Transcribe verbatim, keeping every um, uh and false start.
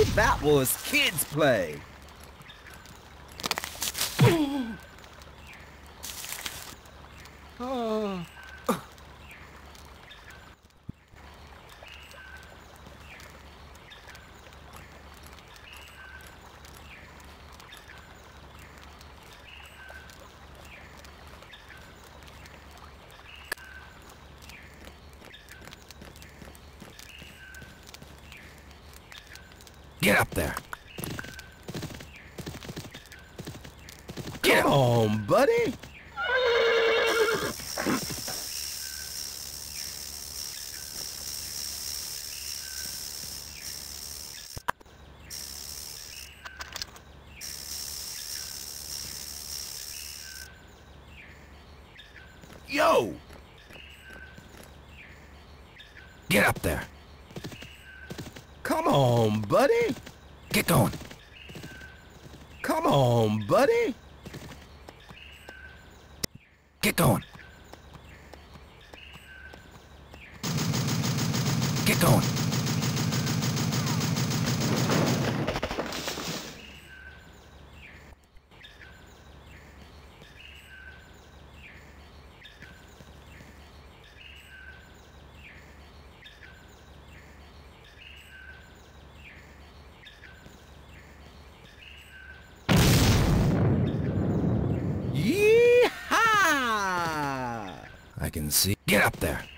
that was kids' play. Oh. Get up there. Get on, buddy. Yo! Get up there. Come on, buddy. Get going. Come on, buddy. Get going. Get going. Yeehaw! I can see. Get up there.